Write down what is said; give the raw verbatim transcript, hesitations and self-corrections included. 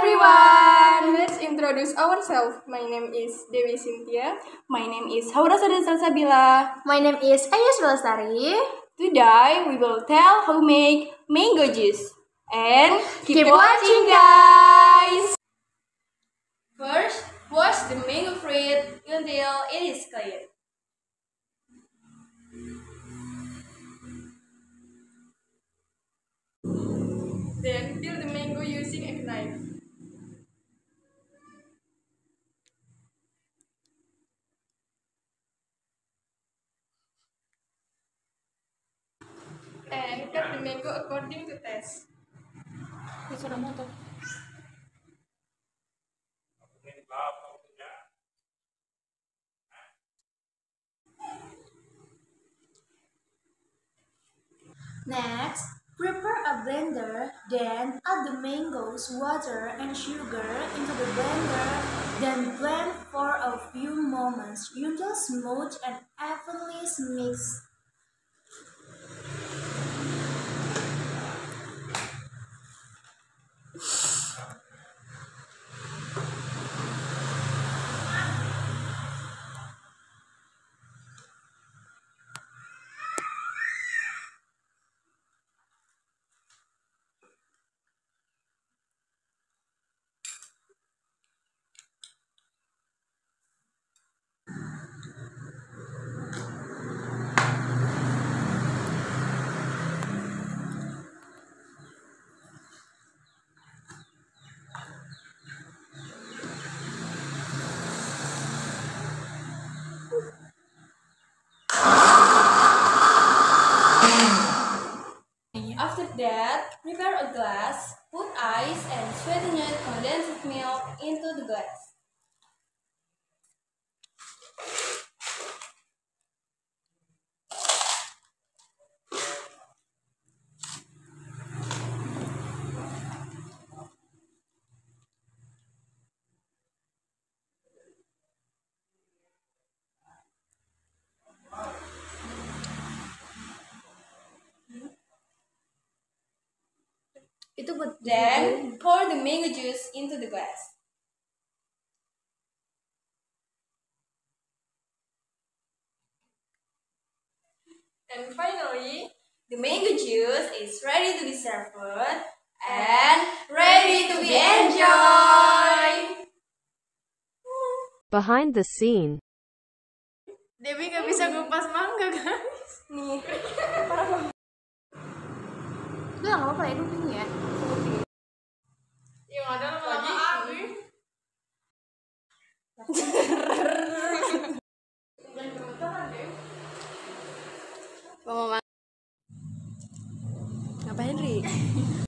everyone! Let's introduce ourselves. My name is Dewi Cynthia. My name is Haura Sada Salsabila. My name is Ayus Lestari. Today we will tell how to make mango juice. And keep, Keep watching, guys! First, wash the mango fruit until it is clear. Then peel the mango using a knife. And cut the mango according to taste. Next, prepare a blender, then add the mangoes, water, and sugar into the blender, then blend for a few moments until smooth and evenly mixed. After that, prepare a glass, put ice and sweetened condensed milk into the glass. Itu buat Then, pour the mango juice into the glass. And finally, the mango juice is ready to be served and ready to be enjoyed. Behind the scene. Dewi nggak bisa ngupas mangga, guys. Nih, Udah nggak apa-apa ya, dulu ya. yang ada lagi. Ngapain, Ri?